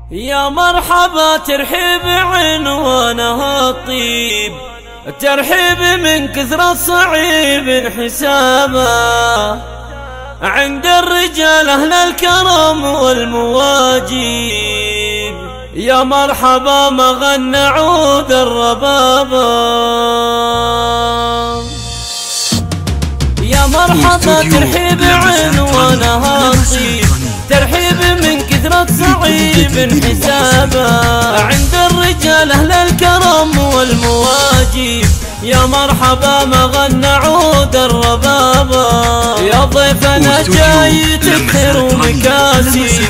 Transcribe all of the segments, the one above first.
يا مرحبا ترحيب عنوانها الطيب، الترحيب من كثرة صعيب حسابه، عند الرجال أهل الكرم والمواجيب. يا مرحبا ما غنى عود الربابة، يا مرحبا ترحيب عنوانها الطيب، ترحيب من كثرة صعيب حسابه، عند الرجال أهل الكرم والمواجيب. يا مرحبا ما غنى عود الربابة، يا ضيفنا جاي تكثر ومكاسب،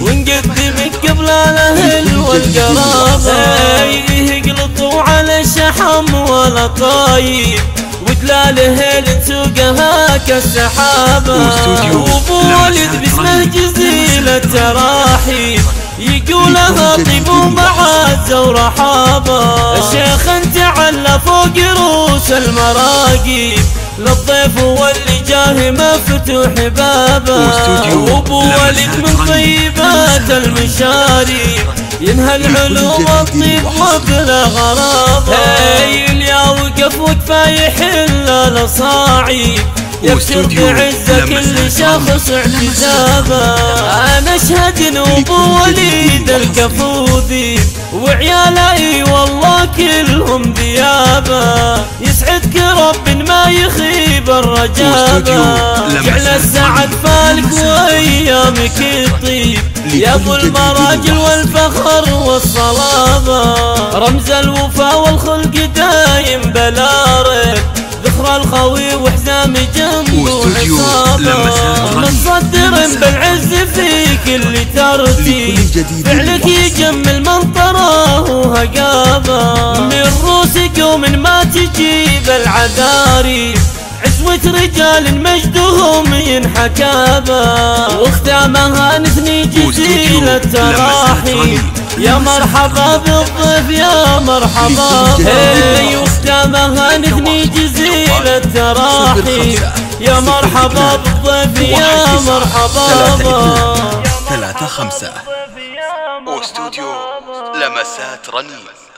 ونقدمك قبل الأهل والقرابة، يقلطوا على الشحم ولا طايب، ودلاله لنسوقها كالسحابة. وابو ولد باسمه جزيل التراحيب، يقولها طيب ومعزة ورحابة. الشيخ تعلى فوق رؤوس المراقيب، للضيف واللي جاه مفتوح بابه. وابو ولد من طيبات المشاريب، ينهى العلوم والطيب وبلا غرابة. يا وقف وقفه يحل الاصاعيب، يبشر بعزة كل شخص اعتزابه. انا اشهد ان ابو وليد الكفوذي وعيالي والله كلهم ذيابه، يسعدك رب ما يخيب الرجابه، جعل السعد فالك وايامك الطيب، يا ابو المراجل والفخر والصلابه، رمز الوفا والخلق دايم بلارك، ذكرى الخوي وحزام جنبه عصابه، متصدر بالعز في كل ترتيب، فعلك يجمل منطره وهقابه، من روس قوم ما تجيب العذاري، عزوة رجال مجدهم ينحكابه، واختامها نثني جزيل التراحيب. يا مرحبا بالضيف يا مرحبا، واختامها نثني جزيل التراحيب. يا مرحبا بالضيف يا مرحبا. 3-5 واستوديو لمسات رنين.